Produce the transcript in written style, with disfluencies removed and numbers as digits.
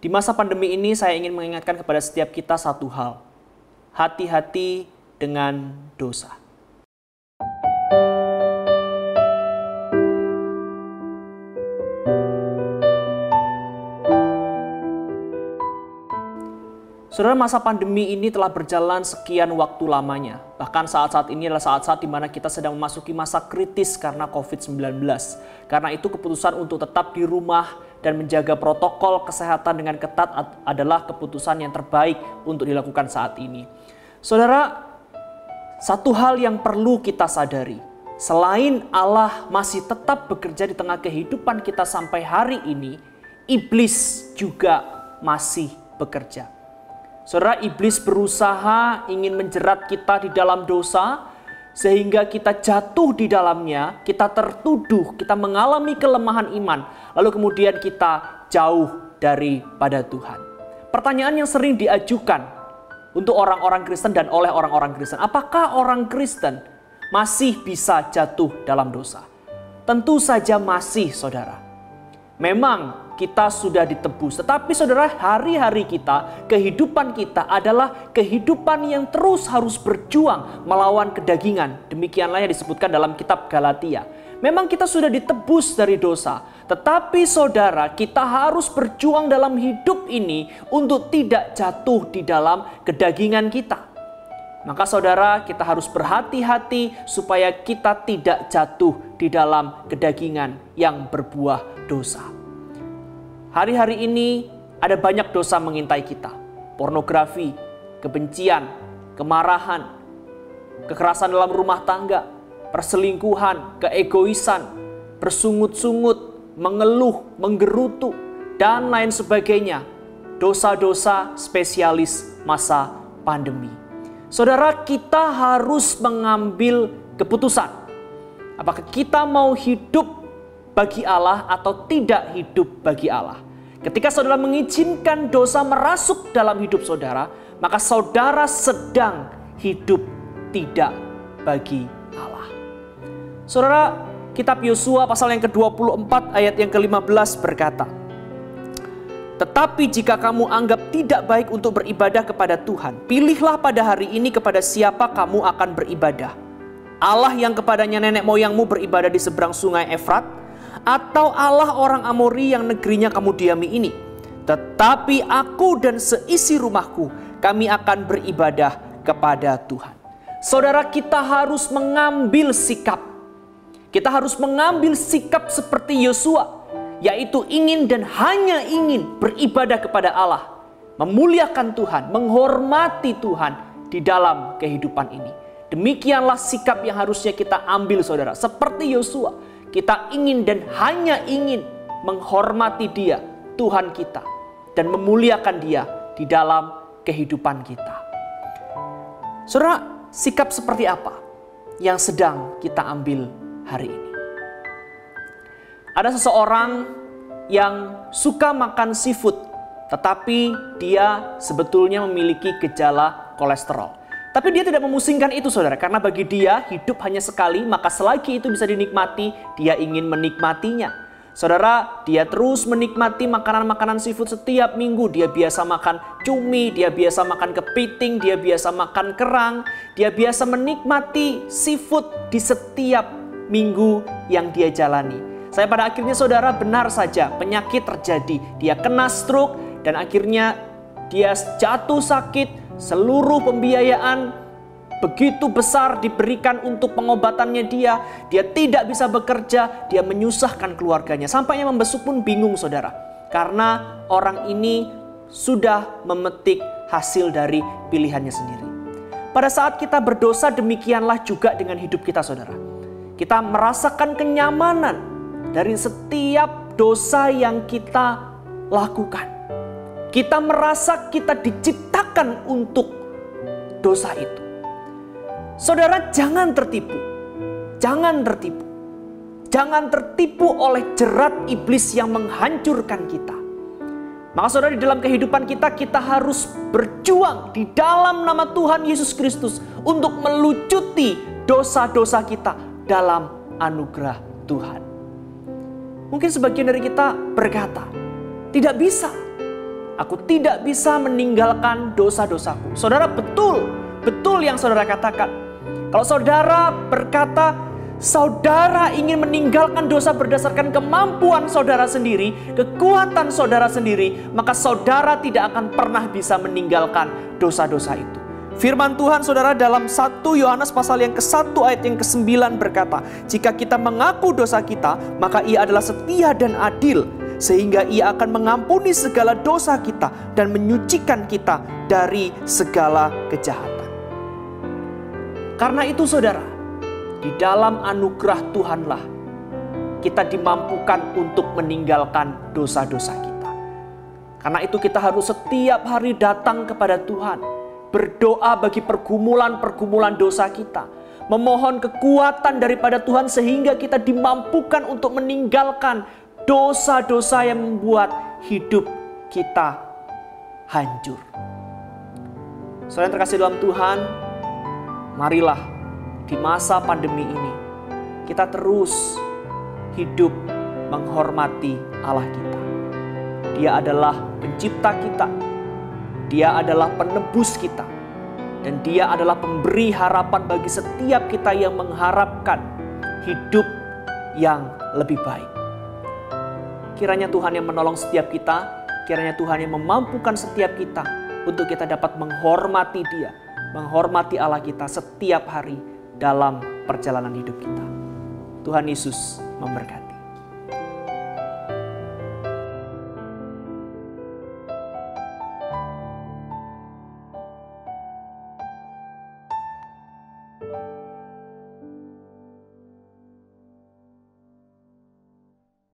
Di masa pandemi ini saya ingin mengingatkan kepada setiap kita satu hal. Hati-hati dengan dosa. Saudara, masa pandemi ini telah berjalan sekian waktu lamanya. Bahkan saat-saat ini adalah saat-saat di mana kita sedang memasuki masa kritis karena COVID-19. Karena itu keputusan untuk tetap di rumah dan menjaga protokol kesehatan dengan ketat adalah keputusan yang terbaik untuk dilakukan saat ini. Saudara, satu hal yang perlu kita sadari. Selain Allah masih tetap bekerja di tengah kehidupan kita sampai hari ini, iblis juga masih bekerja. Saudara, iblis berusaha ingin menjerat kita di dalam dosa, sehingga kita jatuh di dalamnya, kita tertuduh, kita mengalami kelemahan iman, lalu kemudian kita jauh daripada Tuhan. Pertanyaan yang sering diajukan untuk orang-orang Kristen dan oleh orang-orang Kristen, apakah orang Kristen masih bisa jatuh dalam dosa? Tentu saja masih, saudara. Memang kita sudah ditebus, tetapi saudara, hari-hari kita, kehidupan kita adalah kehidupan yang terus harus berjuang melawan kedagingan. Demikianlah yang disebutkan dalam kitab Galatia. Memang kita sudah ditebus dari dosa, tetapi saudara, kita harus berjuang dalam hidup ini untuk tidak jatuh di dalam kedagingan kita. Maka saudara, kita harus berhati-hati supaya kita tidak jatuh di dalam kedagingan yang berbuah dosa. Hari-hari ini ada banyak dosa mengintai kita. Pornografi, kebencian, kemarahan, kekerasan dalam rumah tangga, perselingkuhan, keegoisan, bersungut-sungut, mengeluh, menggerutu, dan lain sebagainya. Dosa-dosa spesialis masa pandemi. Saudara, kita harus mengambil keputusan. Apakah kita mau hidup bagi Allah atau tidak hidup bagi Allah? Ketika saudara mengizinkan dosa merasuk dalam hidup saudara, maka saudara sedang hidup tidak bagi Allah. Saudara, kitab Yosua pasal yang ke-24 ayat yang ke-15 berkata, "Tetapi jika kamu anggap tidak baik untuk beribadah kepada Tuhan, pilihlah pada hari ini kepada siapa kamu akan beribadah. Allah yang kepadanya nenek moyangmu beribadah di seberang sungai Efrat, atau Allah orang Amori yang negerinya kamu diami ini. Tetapi aku dan seisi rumahku, kami akan beribadah kepada Tuhan." Saudara, kita harus mengambil sikap. Kita harus mengambil sikap seperti Yosua, yaitu ingin dan hanya ingin beribadah kepada Allah, memuliakan Tuhan, menghormati Tuhan di dalam kehidupan ini. Demikianlah sikap yang harusnya kita ambil, saudara. Seperti Yosua, kita ingin dan hanya ingin menghormati Dia, Tuhan kita, dan memuliakan Dia di dalam kehidupan kita. Saudara, sikap seperti apa yang sedang kita ambil hari ini? Ada seseorang yang suka makan seafood, tetapi dia sebetulnya memiliki gejala kolesterol. Tapi dia tidak memusingkan itu, saudara, karena bagi dia hidup hanya sekali, maka selagi itu bisa dinikmati, dia ingin menikmatinya. Saudara, dia terus menikmati makanan-makanan seafood setiap minggu. Dia biasa makan cumi, dia biasa makan kepiting, dia biasa makan kerang, dia biasa menikmati seafood di setiap minggu yang dia jalani. Saya pada akhirnya, saudara, benar saja penyakit terjadi. Dia kena stroke dan akhirnya dia jatuh sakit. Seluruh pembiayaan begitu besar diberikan untuk pengobatannya dia. Dia tidak bisa bekerja, dia menyusahkan keluarganya. Sampainya membesuk pun bingung, saudara. Karena orang ini sudah memetik hasil dari pilihannya sendiri. Pada saat kita berdosa, demikianlah juga dengan hidup kita, saudara. Kita merasakan kenyamanan dari setiap dosa yang kita lakukan. Kita merasa kita diciptakan untuk dosa itu. Saudara, jangan tertipu. Jangan tertipu. Jangan tertipu oleh jerat iblis yang menghancurkan kita. Maka saudara, di dalam kehidupan kita, kita harus berjuang di dalam nama Tuhan Yesus Kristus untuk melucuti dosa-dosa kita dalam anugerah Tuhan. Mungkin sebagian dari kita berkata, tidak bisa. Aku tidak bisa meninggalkan dosa-dosaku. Saudara, betul yang saudara katakan. Kalau saudara berkata, saudara ingin meninggalkan dosa berdasarkan kemampuan saudara sendiri, kekuatan saudara sendiri, maka saudara tidak akan pernah bisa meninggalkan dosa-dosa itu. Firman Tuhan saudara dalam 1 Yohanes pasal yang ke-1 ayat yang ke-9 berkata, jika kita mengaku dosa kita, maka Ia adalah setia dan adil, sehingga Ia akan mengampuni segala dosa kita dan menyucikan kita dari segala kejahatan. Karena itu saudara, di dalam anugerah Tuhanlah kita dimampukan untuk meninggalkan dosa-dosa kita. Karena itu kita harus setiap hari datang kepada Tuhan, berdoa bagi pergumulan-pergumulan dosa kita, memohon kekuatan daripada Tuhan sehingga kita dimampukan untuk meninggalkan dosa-dosa yang membuat hidup kita hancur. Saudara yang terkasih dalam Tuhan, marilah di masa pandemi ini kita terus hidup menghormati Allah kita. Dia adalah pencipta kita, Dia adalah penebus kita, dan Dia adalah pemberi harapan bagi setiap kita yang mengharapkan hidup yang lebih baik. Kiranya Tuhan yang menolong setiap kita, kiranya Tuhan yang memampukan setiap kita untuk kita dapat menghormati Dia, menghormati Allah kita setiap hari dalam perjalanan hidup kita. Tuhan Yesus memberkati.